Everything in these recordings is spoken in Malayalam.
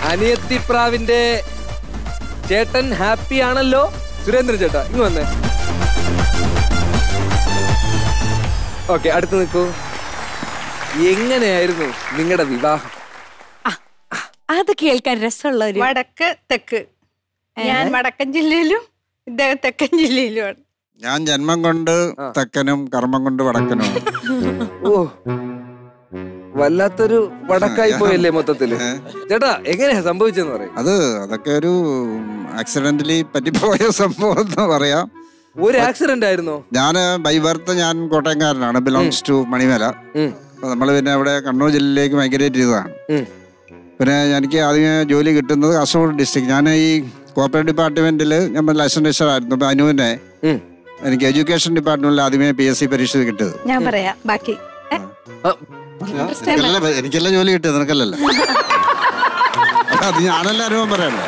അനിയത്തിപ്രാവിന്റെ ചേട്ടൻ ഹാപ്പി ആണല്ലോ. സുരേന്ദ്രൻ ചേട്ടാ ഇങ്ങ് വന്നേ. ഓക്കെ, അടുത്ത് നിൽക്കൂ. എങ്ങനെയായിരുന്നു നിങ്ങളുടെ വിവാഹം? അത് കേൾക്കാൻ രസമുള്ള ഒരു വടക്ക് തെക്ക്. ഞാൻ വടക്കൻ ജില്ലയിലും ഇദ്ദേഹം തെക്കൻ ജില്ലയിലുമാണ്. ഞാൻ ജന്മം കൊണ്ട് തെക്കനും കർമ്മം കൊണ്ട് വടക്കനും. ഓ, വല്ലാത്തൊരു വടക്കായി പോയല്ലേ മൊത്തത്തില്. ചേട്ടാ എങ്ങനെയാ സംഭവിച്ചെന്ന് പറയും? അതൊക്കെ ഒരു ആക്സിഡന്റലി പറ്റിപ്പോയ സംഭവം എന്ന് പറയാം. ഒരു ആക്സിഡന്റ് ആയിരുന്നോ? ഞാൻ ബൈ ബർത്ത് ഞാൻ കോട്ടയംകാരനാണ്, ബിലോങ്സ് ടു മണിമല. നമ്മൾ പിന്നെ അവിടെ കണ്ണൂർ ജില്ലയിലേക്ക് മൈഗ്രേറ്റ് ചെയ്തതാണ്. പിന്നെ എനിക്ക് ആദ്യമേ ജോലി കിട്ടുന്നത് കാസർഗോഡ് ഡിസ്ട്രിക്ട്. ഞാൻ ഈ കോർപ്പറേറ്റ് ഡിപ്പാർട്ട്മെന്റിൽ ഞാൻ ലൈസൻസ് ടീച്ചറായിരുന്നു. അപ്പൊ അനുവിനെ എനിക്ക് എഡ്യൂക്കേഷൻ ഡിപ്പാർട്ട്മെന്റിൽ ആദ്യമേ PSC പരീക്ഷ കിട്ടിയത്. ഞാൻ പറയാം ബാക്കി. എനിക്കെല്ലാം ജോലി കിട്ടിയത്, നിനക്കല്ലല്ലോ. അത് ഞാനല്ല അനുഭവം പറയാനോ.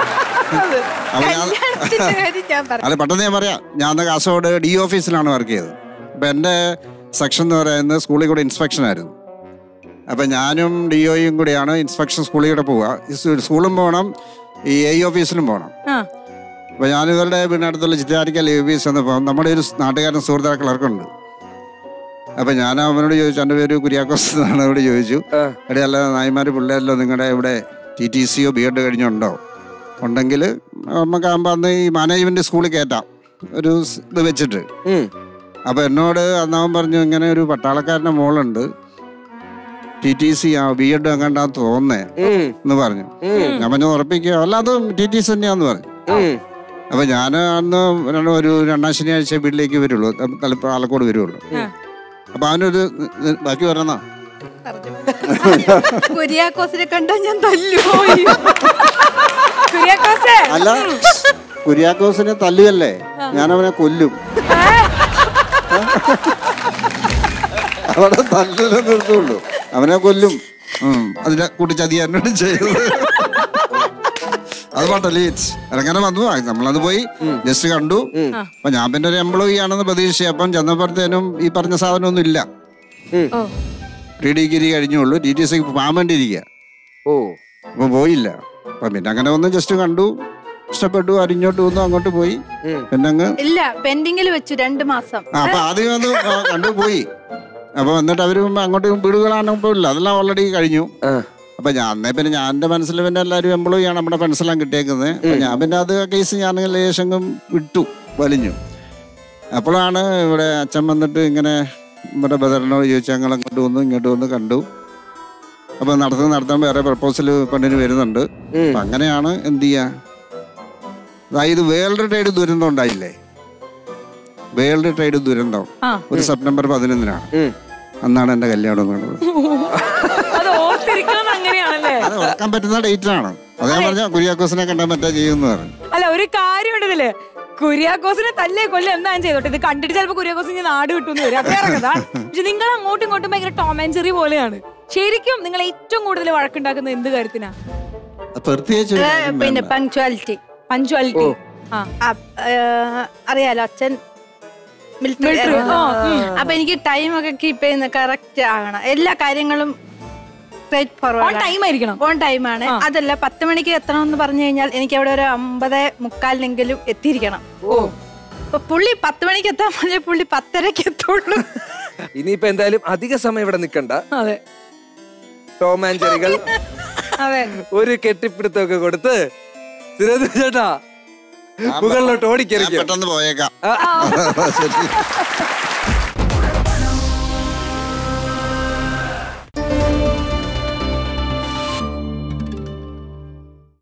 അല്ല, പെട്ടെന്ന് ഞാൻ പറയാം. ഞാൻ കാസർഗോഡ് DO ഓഫീസിലാണ് വർക്ക് ചെയ്തത്. അപ്പൊ എന്റെ സെക്ഷൻ എന്ന് പറയുന്നത് സ്കൂളിൽ കൂടെ ഇൻസ്പെക്ഷൻ ആയിരുന്നു. അപ്പൊ ഞാനും DOയും കൂടിയാണ് ഇൻസ്പെക്ഷൻ സ്കൂളിൽ കൂടെ പോവുക. സ്കൂളും പോകണം, ഈ AE ഓഫീസിലും പോകണം. അപ്പൊ ഞാനിവരുടെ പിന്നെ അടുത്തുള്ള ചിറ്റാരിക്കൽ ഓഫീസ് എന്നപ്പോൾ നമ്മുടെ ഒരു നാട്ടുകാരൻ സുഹൃത്താ ക്ലർക്കുണ്ട്. അപ്പൊ ഞാൻ അവനോട് ചോദിച്ചു, എൻ്റെ പേര് കുര്യാക്കോസ് എന്നാണ്. അവിടെ ചോദിച്ചു, എടേ അല്ല നായിമാര് പിള്ളേരല്ലോ നിങ്ങളുടെ ഇവിടെ TTCയോ B.Ed കഴിഞ്ഞുണ്ടോ? ഉണ്ടെങ്കിൽ നമുക്കാകുമ്പോൾ അന്ന് ഈ മാനേജ്മെന്റ് സ്കൂളിൽ കയറ്റാം ഒരു ഇത് വെച്ചിട്ട്. അപ്പൊ എന്നോട് അന്നവൻ പറഞ്ഞു, ഇങ്ങനെ ഒരു പട്ടാളക്കാരൻ്റെ മോളുണ്ട്, TTC B.Ed എങ്ങാണ്ടാന്ന് തോന്നേ എന്ന് പറഞ്ഞു. ഞാൻ പറഞ്ഞു ഉറപ്പിക്കുക, അല്ലാതെ TTC തന്നെയാന്ന് പറഞ്ഞു. അപ്പൊ ഞാൻ അന്ന് ഒരു 2ാം ശനിയാഴ്ച വീട്ടിലേക്ക് വരുള്ളൂ, പാലക്കോട് വരുള്ളൂ. അപ്പൊ അവനൊരു ബാക്കി പറഞ്ഞാ കുര്യാക്കോസിനെ കണ്ടാ ഞാൻ തല്ലു. അല്ല, കുര്യാക്കോസിനെ തല്ലുകല്ലേ, ഞാൻ അവനെ കൊല്ലും. അവിടെ തല്ലിനെ നിർത്തുള്ളൂ, അവനെ കൊല്ലും. അതിനെ കൂട്ടിച്ചതി എന്നോട് ചെയ്തത്. അത് പാട്ടല്ലേ അങ്ങനെ വന്നു. നമ്മളത് പോയി ജസ്റ്റ് കണ്ടു. അപ്പൊ ഞാൻ പിന്നെ ഒരു എംപ്ലോയി ആണെന്ന് പ്രതീക്ഷിച്ചു. അപ്പം ചെന്നപ്പോഴത്തേനും ഈ പറഞ്ഞ സാധനമൊന്നും ഇല്ല. ഡിഗ്രി കഴിഞ്ഞുള്ളൂ, TTCക്ക് പോകാൻ വേണ്ടിയിരിക്കുക. അപ്പൊ പോയില്ല. അപ്പൊ പിന്നെ അങ്ങനെ വന്ന് ജസ്റ്റ് കണ്ടു, ഇഷ്ടപ്പെട്ടു, അരിഞ്ഞോട്ട് വന്നു, അങ്ങോട്ട് പോയി. പിന്നെ അങ്ങ് ഇല്ല, പെൻഡിങ്ങിൽ വെച്ചു 2 മാസം. അപ്പൊ ആദ്യം വന്ന് കണ്ടു പോയി. അപ്പൊ എന്നിട്ട് അവര് അങ്ങോട്ട് വീടുകളാണെങ്കിൽ ഇല്ല, അതെല്ലാം ഓൾറെഡി കഴിഞ്ഞു. അപ്പൊ ഞാൻ പിന്നെ ഞാൻ എൻ്റെ മനസ്സിൽ പിന്നെ എല്ലാവരും എംപ്ലോയി ആണ്, നമ്മുടെ ഫ്രണ്ട്സെല്ലാം കിട്ടിയേക്കുന്നത്. അപ്പൊ ഞാൻ പിന്നെ അത് കേസ് ഞാൻ ലേശങ്കം വിട്ടു, വലിഞ്ഞു. അപ്പോഴാണ് ഇവിടെ അച്ഛൻ വന്നിട്ട് ഇങ്ങനെ നമ്മുടെ ബദറിനോട് ചോദിച്ചു, ഞങ്ങൾ അങ്ങോട്ട് വന്നു, ഇങ്ങോട്ട് വന്ന് കണ്ടു. അപ്പൊ നടത്താൻ വേറെ പ്രപ്പോസൽ പെണ്ണിന് വരുന്നുണ്ട്. അപ്പൊ അങ്ങനെയാണ് എന്ത് ചെയ്യാ, അതായത് വേൾഡ് ട്രേഡ് ദുരന്തം ഉണ്ടായില്ലേ, വേൾഡ് ട്രേഡ് ദുരന്തം ഒരു സെപ്റ്റംബർ 11-നാണ്. അന്നാണ് എന്റെ കല്യാണം നടന്നത്. അത് ഓർക്കാൻ പറ്റുന്ന ഡേറ്റ് ആണ്. അത് ഞാൻ പറഞ്ഞ കുര്യാക്കോസിനെ കണ്ടാൽ മറ്റാ ചെയ്യുമെന്ന് പറഞ്ഞു. അല്ല, ഒരു കാര്യം ഉണ്ടതില്, കുര്യാക്കോസിനെ തല്ലേ കൊല്ലം എന്തായാലും ചെയ്തോട്ടെ. ഇത് കണ്ടിട്ട് ചിലപ്പോ കുര്യാക്കോസിന് നാട് കിട്ടുമെന്ന് വരും, അത് ഇറങ്ങതാ. പക്ഷെ നിങ്ങൾ അങ്ങോട്ടും ഇങ്ങോട്ടും ഭയങ്കര ടോം ആൻഡ് ജെറി പോലെയാണ്. ശരിക്കും നിങ്ങൾ ഏറ്റവും കൂടുതൽ വഴക്കുണ്ടാക്കുന്നത് എന്ത് കാര്യത്തിനാ? പിന്നെ പങ്ക്ച്വാലിറ്റി. അറിയാലോ, അച്ഛൻ മിലിറ്ററി. അപ്പൊ എനിക്ക് ടൈം ഒക്കെ കീപ്പ് ചെയ്യുന്ന കറക്റ്റ് ആകണം. എല്ലാ കാര്യങ്ങളും ഓൺ ടൈമാണ്. അതല്ല, 10 മണിക്ക് എത്തണം എന്ന് പറഞ്ഞു കഴിഞ്ഞാൽ എനിക്ക് അവിടെ ഒരു 9:45 എത്തിയിരിക്കണം. അപ്പൊ പുള്ളി 10 മണിക്ക് എത്താൻ പറഞ്ഞാൽ പുള്ളി 10:30 എത്തുള്ളൂ. ഇനിയിപ്പോ എന്തായാലും അധിക സമയം ഇവിടെ നിക്കണ്ട. ടോം ആൻഡ് ജെറികൾ ഒരു കെട്ടിപ്പിടുത്തൊക്കെ കൊടുത്ത് സുരേന്ദ്രൻ ചേട്ടാ മുകളിലോട്ട് ഓടിക്കറിയാം. പെട്ടെന്ന് പോയേക്കാം.